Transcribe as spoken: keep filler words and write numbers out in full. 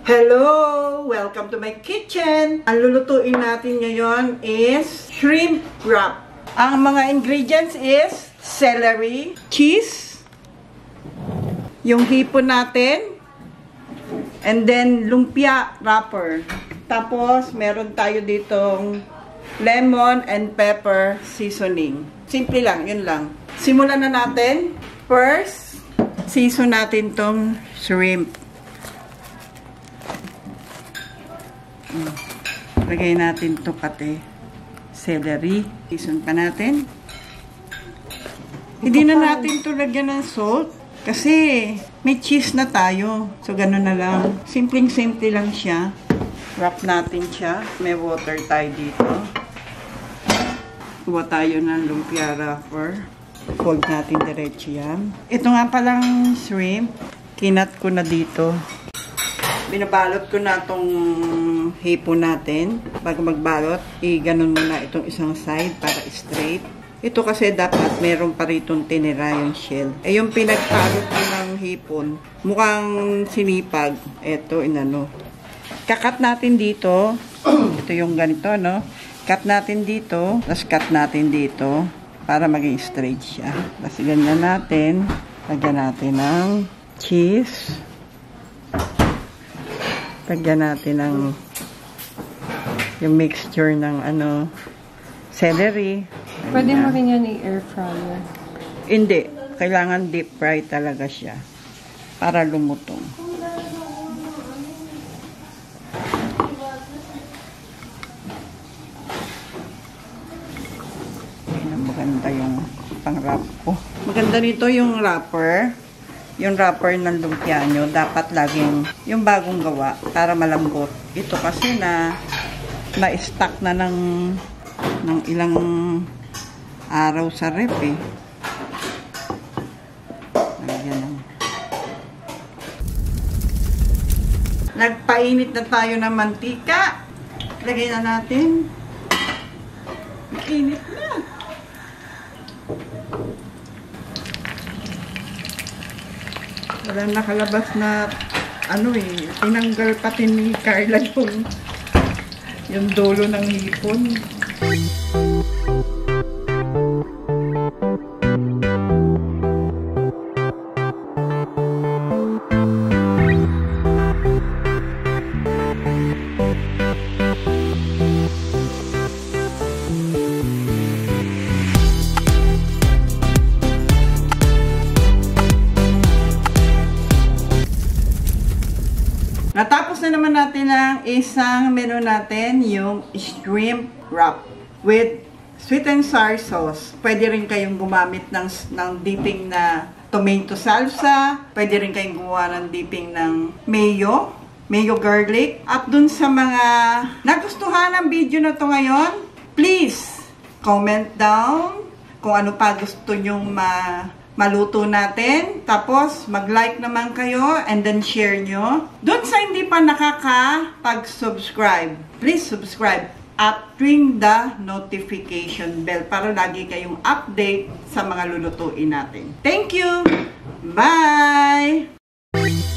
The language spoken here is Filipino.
Hello! Welcome to my kitchen! Ang lulutuin natin ngayon is shrimp wrap. Ang mga ingredients is celery, cheese, yung hipon natin, and then lumpia wrapper. Tapos, meron tayo ditong lemon and pepper seasoning. Simple lang, yun lang. Simulan na natin. First, season natin tong shrimp. Lagay natin to pati celery. Season pa natin. Hindi na natin to lagyan ng salt kasi may cheese na tayo. So, ganun na lang. Simpleng-simple lang siya. Wrap natin siya. May water tayo dito. Kuha tayo ng lumpia wrapper. Fold natin diretso yan. Ito nga palang shrimp. Kinat ko na dito. Binabalot ko na itong hipon natin. Bago magbalot, i-ganon muna itong isang side para straight. Ito kasi dapat meron pa ritong tinira yung shell. Eh, yung pinagbalot ko ng hipon, mukhang sinipag. Ito, inano. Kakat natin dito. Ito yung ganito, no? Cut natin dito. Tapos cut natin dito para maging straight siya. Tapos ganyan natin. Lagyan natin ng cheese. Lagyan natin ng yung mixture ng ano celery. Pwede mo rin yan i-air fryer. Hindi. Kailangan deep fry talaga siya para lumutong. Maganda yung pang-wrap ko. Maganda nito yung wrapper. Yung wrapper ng lumpia nyo, dapat laging yung bagong gawa para malambot. Ito kasi na na-stack na ng, ng ilang araw sa ref eh. Ayan. Nagpainit na tayo ng mantika. Lagay na natin. Init na. Walang nakalabas na ano eh, tinanggal pati ni Carla yung yung dulo ng hipon. Natapos na naman natin ang isang menu natin, yung shrimp wrap with sweet and sour sauce. Pwede rin kayong gumamit ng, ng dipping na tomato salsa. Pwede rin kayong gumawa ng dipping ng mayo, mayo garlic. At dun sa mga nagustuhan ng video na to ngayon, please comment down kung ano pa gusto nyong ma maluto natin. Tapos, mag-like naman kayo and then share nyo. Doon sa hindi pa nakakapag-subscribe, please subscribe at ring the notification bell para lagi kayong update sa mga lulutuin natin. Thank you! Bye!